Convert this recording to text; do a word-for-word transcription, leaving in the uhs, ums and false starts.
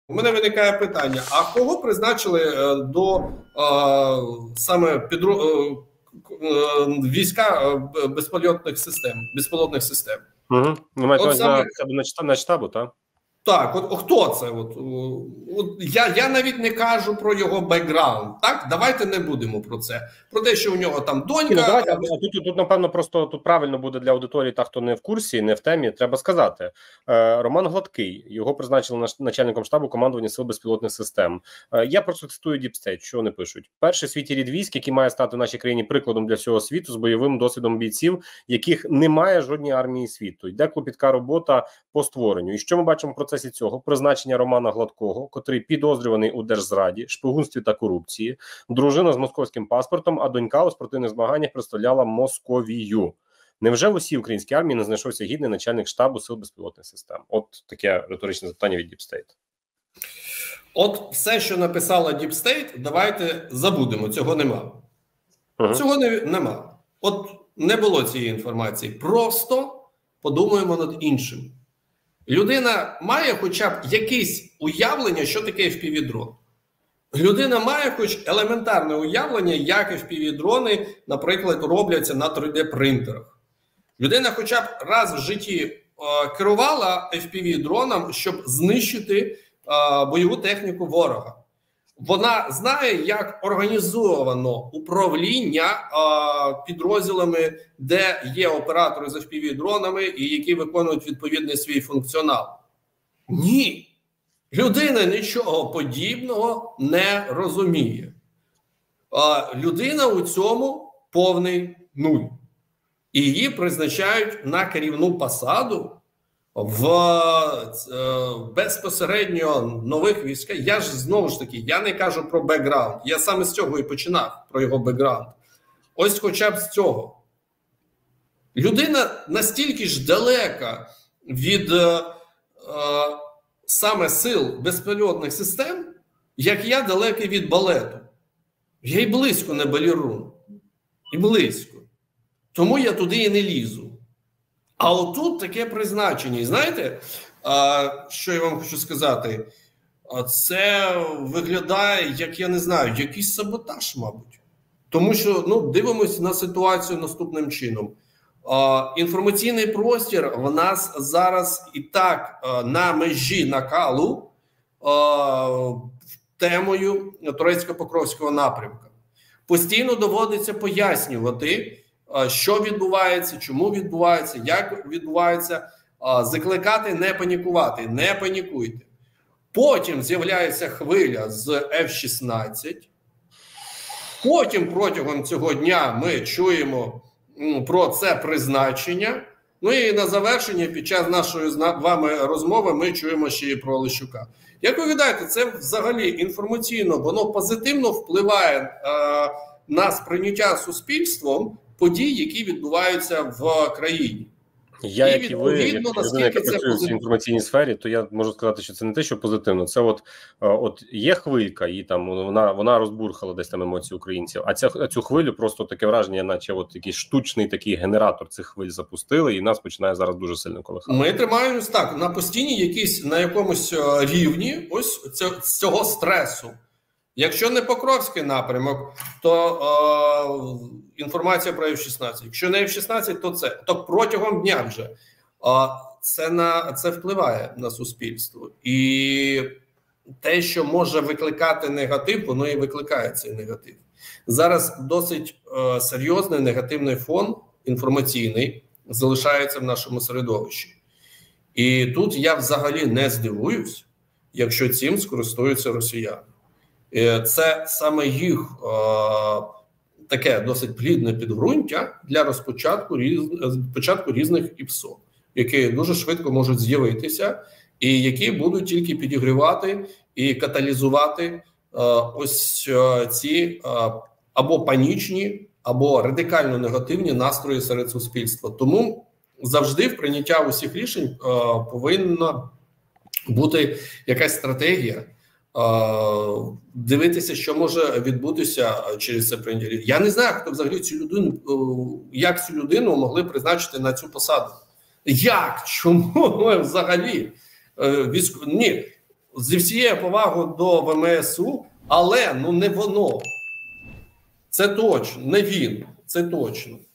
У мене виникає питання, а кого призначили е, до е, саме підро... е, війська е, безпольотних систем, безпілотних систем? Угу. Ну, маєте От саме... на, на штабу, так? Так, от хто це? От, от я, я навіть не кажу про його бекграунд. Так, давайте не будемо про це. Про те, що у нього там донька. Ну, давайте, а тут, тут, тут, напевно, просто тут правильно буде для аудиторії, та хто не в курсі, не в темі. Треба сказати. Е, Роман Гладкий, його призначили начальником штабу командування сил безпілотних систем. Е, я просто цитую Deep State, що вони пишуть: перший в світі рід військ, який має стати в нашій країні прикладом для всього світу з бойовим досвідом бійців, яких немає жодній армії світу. Йде клопітка робота по створенню. І що ми бачимо в процесі цього? Призначення Романа Гладкого, котрий підозрюваний у держзраді, шпигунстві та корупції, дружина з московським паспортом, а донька у спортивних змаганнях представляла Московію. Невже в усій українській армії не знайшовся гідний начальник штабу сил безпілотних систем? От таке риторичне запитання від Deep State. От все, що написала Deep State, давайте забудемо, цього нема. Угу. Цього не, нема. От не було цієї інформації. Просто подумаємо над іншим. Людина має хоча б якесь уявлення, що таке еф пі ві-дрон. Людина має хоч елементарне уявлення, як еф пі ві-дрони, наприклад, робляться на три де принтерах. Людина хоча б раз в житті е, керувала еф пі ві-дроном, щоб знищити е, бойову техніку ворога. Вона знає, як організовано управління е, підрозділами, де є оператори з еф пі ві-дронами і які виконують відповідний свій функціонал. Ні. Людина нічого подібного не розуміє. Е, людина у цьому повний нуль. І її призначають на керівну посаду в е, безпосередньо нових військах. Я ж знову ж таки, я не кажу про бекграунд. Я саме з цього і починав, про його бекграунд. Ось хоча б з цього. Людина настільки ж далека від е, е, саме сил безпілотних систем, як я далекий від балету. Я й близько не балерун. І близько. Тому я туди і не лізу. А отут таке призначення. І знаєте, що я вам хочу сказати? Це виглядає, як я не знаю, якийсь саботаж, мабуть. Тому що, ну, дивимося на ситуацію наступним чином. Інформаційний простір в нас зараз і так на межі накалу темою Турецько-Покровського напрямку. Постійно доводиться пояснювати, що відбувається, чому відбувається, як відбувається, закликати не панікувати, не панікуйте. Потім з'являється хвиля з еф шістнадцять, потім протягом цього дня ми чуємо про це призначення, ну і на завершення під час нашої з вами розмови ми чуємо ще і про Лещука. Як ви гадаєте, це взагалі інформаційно, воно позитивно впливає е, на сприйняття суспільством подій, які відбуваються в країні. Я, як і ви, як людина, яка працює в інформаційній сфері, то я можу сказати, що це не те, що позитивно. Це от, от є хвилька, і там вона, вона розбурхала десь там емоції українців, а ця, цю хвилю просто таке враження, наче от якийсь штучний такий генератор цих хвиль запустили, і нас починає зараз дуже сильно колихати. Ми тримаємось так, на постійній якійсь, на якомусь рівні ось цього стресу. Якщо не Покровський напрямок, то е, інформація про еф шістнадцять. Якщо не еф шістнадцять, то це. То протягом дня вже. Е, це, на, це впливає на суспільство. І те, що може викликати негатив, воно і викликає цей негатив. Зараз досить е, серйозний негативний фон інформаційний залишається в нашому середовищі. І тут я взагалі не здивуюсь, якщо цим скористуються росіяни. Це саме їх е, таке досить плідне підґрунтя для розпочатку різ, початку різних ІПСО, які дуже швидко можуть з'явитися і які будуть тільки підігрівати і каталізувати е, ось е, ці е, або панічні, або радикально негативні настрої серед суспільства. Тому завжди в прийняття усіх рішень е, повинна бути якась стратегія, дивитися, що може відбутися через це прийняття. Я не знаю, хто взагалі цю людину, як цю людину могли призначити на цю посаду. Як? Чому взагалі? Військ... Ні. зі всією повагою до ВМСУ, але ну не воно. Це точно, не він, це точно.